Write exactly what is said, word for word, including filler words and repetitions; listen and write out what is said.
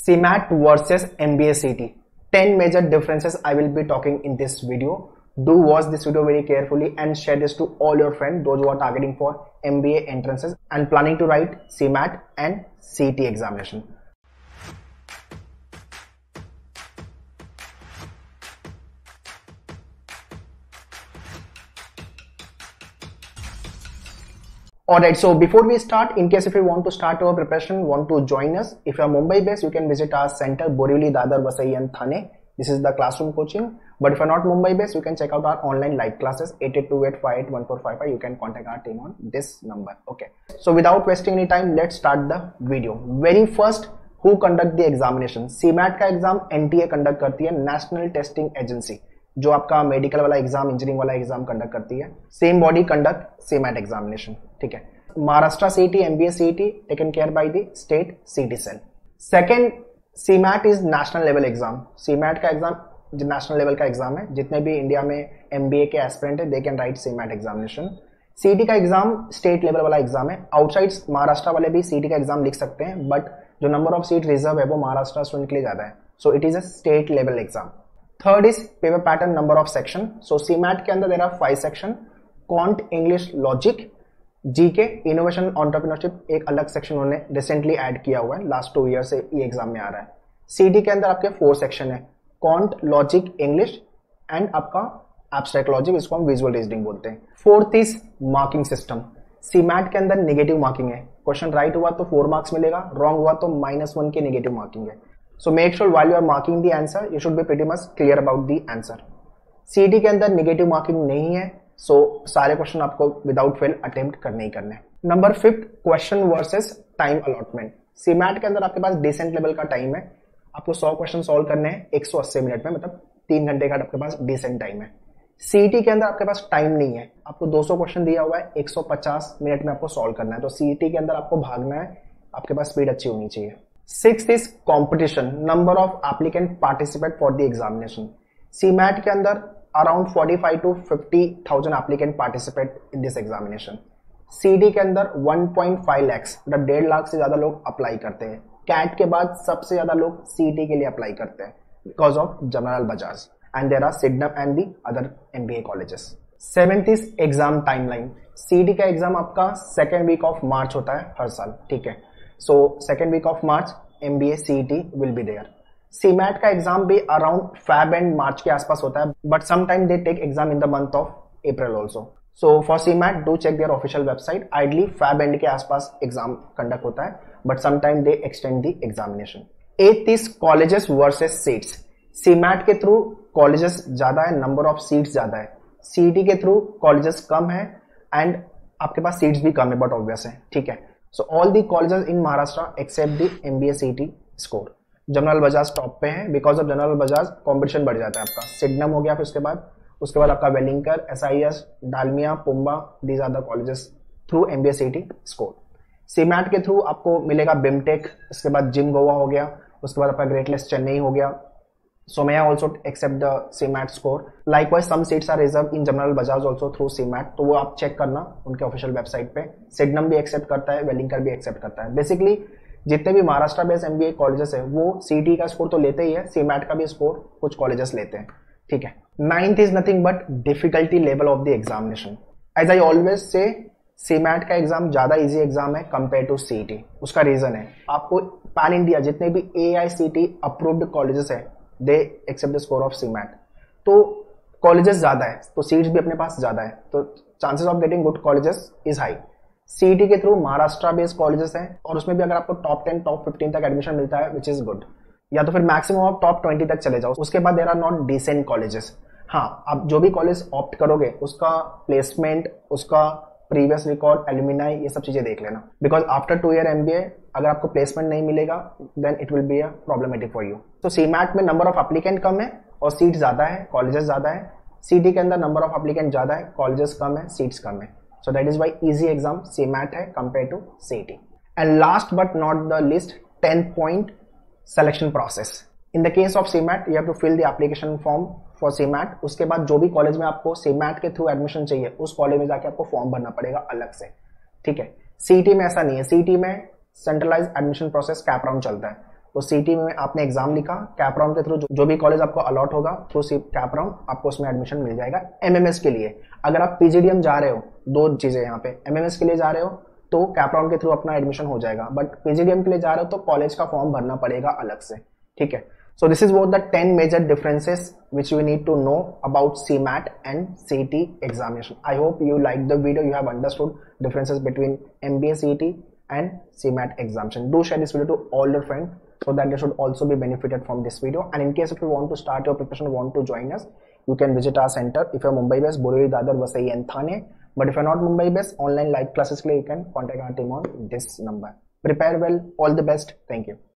C MAT versus M B A C T. ten major differences I will be talking in this video. Do watch this video very carefully and share this to all your friends, those who are targeting for M B A entrances and planning to write C MAT and C T examination. Alright, so before we start, in case if you want to start your preparation, want to join us, if you are Mumbai based, you can visit our center, Borivali, Dadar, Vasai and Thane. This is the classroom coaching. But if you are not Mumbai based, you can check out our online live classes, eight eight two eight five eight one four five five. You can contact our team on this number. Okay. So without wasting any time, let's start the video. Very first, who conduct the examination? C MAT का exam N T A conduct करती है, National Testing Agency. जो आपका medical वाला exam, engineering वाला exam conduct करती है, same body conduct C MAT examination. ठीक है. Maharashtra CET, MBA CET taken care by the state CET cell. Second, C MAT is national level exam. C MAT का exam जो national level का exam है, जितने भी इंडिया में एमबीए के एस्पिरेंट है, they can write C MAT examination. CET का एग्जाम स्टेट लेवल वाला एग्जाम है. आउटसाइड महाराष्ट्र वाले भी सीटी का एग्जाम लिख सकते हैं, बट जो नंबर ऑफ सीट रिजर्व है वो महाराष्ट्र स्टूडेंट के लिए ज्यादा है. So it is a state level exam. Third is paper pattern, number of section. So C MAT के अंदर there are five section. Quant, English, logic, GK, innovation, entrepreneurship एक अलग सेक्शन उन्होंने रिसेंटली ऐड किया हुआ है, लास्ट टू ईयर से ये एग्जाम में आ रहा है. सीटी के अंदर आपके फोर सेक्शन है, क्वांट, लॉजिक, इंग्लिश एंड आपका एब्स्ट्रैक्ट लॉजिक, इसको हम विजुअल रीजनिंग बोलते हैं. Fourth is marking system. C MAT के अंदर नेगेटिव मार्किंग है. क्वेश्चन राइट हुआ तो फोर मार्क्स मिलेगा, रॉन्ग हुआ तो माइनस वन की नेगेटिव मार्किंग है. So make sure while you are marking the answer, you should be pretty much clear about the answer. C T के अंदर नेगेटिव मार्किंग नहीं है, so सारे क्वेश्चन आपको विदाउट फेल अटेम्प्ट करने ही करने हैं. Number fifth, question versus time allotment. C MAT के अंदर आपके पास डिसेंट लेवल का टाइम है. आपको सौ क्वेश्चन सॉल्व करने हैं एक सौ अस्सी मिनट में, मतलब तीन घंटे का आपके पास डिसेंट टाइम है. सीटी के अंदर आपके पास टाइम नहीं है. आपको दो सौ क्वेश्चन दिया हुआ है, एक सौ पचास मिनट में आपको सॉल्व करना है. तो सीटी के अंदर आपको भागना है, आपके पास स्पीड अच्छी होनी चाहिए. Sixth is competition, number of applicant participate for the examination. C MAT के अंदर around forty-five to fifty thousand applicant participate in this examination. C D के अंदर one point five lakhs, मतलब डेढ़ लाख से ज्यादा लोग अप्लाई करते हैं. कैट के बाद सबसे ज्यादा लोग C T के लिए अप्लाई करते हैं because of जनरल Bajaj, and there are Sydenham and the other M B A colleges. Seventh is exam timeline. C D का एग्जाम आपका सेकेंड वीक ऑफ मार्च होता है हर साल. ठीक है. So second week of March M B A C E T will be there. C MAT का एग्जाम भी around Feb and March के आसपास होता है, but sometime they take exam in the month of April also. So for C MAT do check their official website. Ideally Feb end के आसपास exam conduct होता है, but sometime they extend the examination. Eighth is colleges versus seats. C MAT के through colleges ज्यादा है, number of seats ज्यादा है. C E T के थ्रू colleges कम है and आपके पास seats भी कम है, but obvious है. ठीक है. So all the colleges in Maharashtra except the M B A C T score. जनरल बजाज टॉप पे है, बिकॉज ऑफ जनरल बजाज कंपटीशन बढ़ जाता है आपका. सिडनम हो गया, फिर उसके बाद उसके बाद आपका Welingkar, S I S, Dalmia, PUMBA, these are the colleges through M B A C T score. C MAT के थ्रू आपको मिलेगा बिमटेक, उसके बाद जिम गोवा हो गया, उसके बाद आपका ग्रेटलेस चेन्नई हो गया. So may I also accept the C MAT score. Likewise, some seats are reserved in General Bajaj also through C MAT. तो वो आप चेक करना उनके ऑफिशियल वेबसाइट पे. सिडनम भी एक्सेप्ट करता है, वेलिंकर भी एक्सेप्ट करता है. बेसिकली जितने भी महाराष्ट्र बेस्ड एमबीए कॉलेजेस है वो सीटी का स्कोर तो लेते ही है, सी मैट का भी स्कोर कुछ कॉलेजेस लेते हैं. ठीक है. Ninth is nothing but difficulty level of the examination. As I always say, C MAT का एग्जाम ज्यादा इजी एग्जाम है कंपेयर टू सीटी. उसका रीजन है, आपको पैन इंडिया जितने भी A I C T approved colleges है, they accept the score of C MAT. तो कॉलेजेस ज्यादा है, तो सीट्स भी अपने पास ज्यादा है, तो chances of getting good colleges is high. CET के थ्रू महाराष्ट्र बेस्ड कॉलेजेस हैं, और उसमें भी अगर आपको टॉप टेन टॉप फिफ्टीन तक एडमिशन मिलता है, विच इज गुड, या तो फिर मैक्सिमम आप टॉप ट्वेंटी तक चले जाओ. उसके बाद there are not decent colleges. हाँ, आप जो भी कॉलेज ऑप्ट करोगे उसका प्लेसमेंट, उसका प्रीवियस रिकॉर्ड, एल्यूमिनाई, ये सब चीजें देख लेना, because after two year MBA अगर आपको प्लेसमेंट नहीं मिलेगा then it will be a problematic for you. तो सी मैट में नंबर ऑफ एप्लीकेंट कम है और सीट ज्यादा है, कॉलेजेस ज्यादा है. सीटी के अंदर नंबर ऑफ एप्लीकेंट ज्यादा है, कॉलेजेस कम है, सीट्स कम है. So that is why easy exam C MAT है compare to CET. And last but not the least, tenth point, selection process. In the case of C MAT you have to fill the application form for C MAT. उसके बाद जो भी college में आपको C MAT के through admission चाहिए, उस college में जाके आपको फॉर्म भरना पड़ेगा अलग से. ठीक है. सीटी में ऐसा नहीं है. सीटी में centralise admission process CAP round चलता है. तो सीटी में आपने एग्जाम लिखा, कैप राउंड के थ्रू जो, जो भी कॉलेज आपको अलॉट होगा थ्रू कैप राउंड आपको उसमें एडमिशन मिल जाएगा। एमएमएस के लिए अगर आप पीजीडीएम जा रहे हो, दो चीजें यहाँ पे, एमएमएस के लिए जा रहे हो तो कैप राउंड के थ्रू अपना एडमिशन हो जाएगा, बट पीजीडीएम के लिए जा रहे हो तो कॉलेज का फॉर्म भरना पड़ेगा अलग से, ठीक है। So this is what the ten major differences which you need to know about C MAT and C E T examination. I hope you liked the video, you have understood differences between M B A C E T and C MAT examination. Do share this video to all your friends so that they should also be benefited from this video. And in case if you want to start your preparation, want to join us, you can visit our center. If you're Mumbai based, Borivali, Dadar, Vasai and Thane. But if you're not Mumbai based, online live classes, you can contact our team on this number. Prepare well. All the best. Thank you.